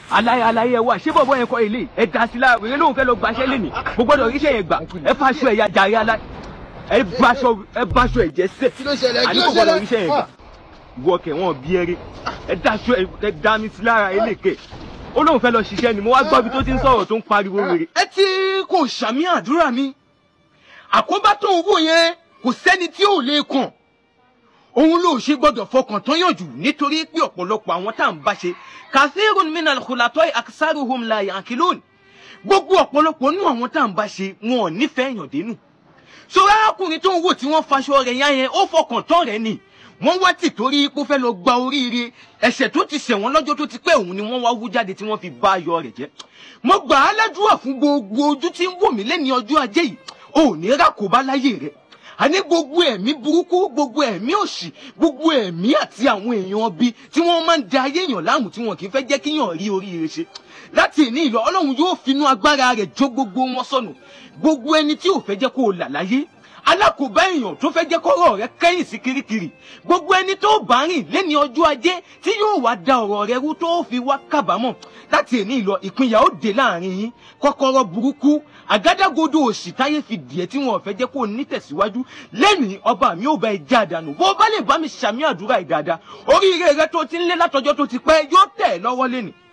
aláyé wà ṣé bọ̀bọ̀ yẹn kọ́ ilé ẹ dá sí lára wèrè lóun fẹ́ lọ gbaṣẹ́ lẹ́nìí kò gbọ́dọ̀ ríṣẹ́ yẹn gbà ẹ fàṣọ ẹ̀yà jàre ẹ báṣọ ẹ̀jẹ̀ sẹ̀ àní kò gbọ́dọ̀ ríṣẹ́ yẹn gbà ìwọ kẹ̀ wọ́n bí ẹrẹ́ ẹ dáṣọ ẹ dá mi sí lára eléke ó lóun fẹ́ lọ ṣiṣẹ́ ni mo wá gbọ́ bí tó ti ń sọ̀rọ̀ tó ń pariwo wèrè. ẹ ti kò ṣàmì àdúrà mi àkóbá tó ń wò yẹn kò sẹ́ni tí ò lè kàn òun ló ṣe gbọ́dọ̀ fọkàn tán yànjú nítorí pé ọ̀pọ̀lọpọ̀ àwọn tá à ń bá ṣe kathirun minal khulata'i aktharuhum la ya'qilun gbogbo ọ̀pọ̀lọpọ̀ nínú àwọn tá à ń bá ṣe wọn ò nífẹ̀ẹ́ yàn dénú so arákùnrin tó ń wò tí wọ́n faṣọ rẹ̀ yá yẹn ó fọkàn tán rẹ̀ ni wọ́n wá tì torí pé ó fẹ́ lọ gba oríire ẹ̀ṣẹ̀ tó ti ṣẹ̀ wọ́n lọ́jọ́ tó ti pẹ́ òun ni wọ́n wá wú jáde tí wọ́n fi bá ayọ̀ rẹ̀ jẹ́ mo gbà á ládùúrà fún gbogbo ojú tí ń wò mí lẹ́ni ọjọ́ ajé yìí ò ní rákòbá láyé rẹ̀ àní gbogbo ẹ̀mí burúkú gbogbo ẹ̀mí òṣì gbogbo ẹ̀mí àti àwọn èèyàn bí tí wọ́n máa ń da ayé èèyàn láàmú tí wọn kì í fẹ́ jẹ́ kíyàn rí oríire ṣe láti ìní ìlọ ọlọ́run yóò finú agbára rẹ̀ jó gbogbo wọn sọnù gbogbo ẹni tí ò fẹ́ jẹ́ kó o là láyé alákòóbá èèyàn tó fẹ́ jẹ́ kọ́rọ̀ rẹ kẹ́yìn sí kirikiri gbogbo ẹni tó bá rìn lẹ́ni ọjọ́ ajé tí yóò wá da ọ̀rọ̀ rẹ rú tó fi wá kábàámọ̀ láti èní ìlọ ìpínyà ó dé láàrin yín kọ́kọ́rọ́ burúkú àgádágodo òṣì táyé fi dìé tí wọn ò fẹ́ jẹ́ kó o ní tẹ̀síwájú lẹ́nìí ọba mi ò bá ẹ já dànù bó bá lè bá mi ṣàmì àdúrà ìdáadáa oríire rẹ tó ti ń lé látọjọ́ tó ti pẹ́ yóò tẹ̀ ẹ́ lọ́wọ́ lẹ́nìí.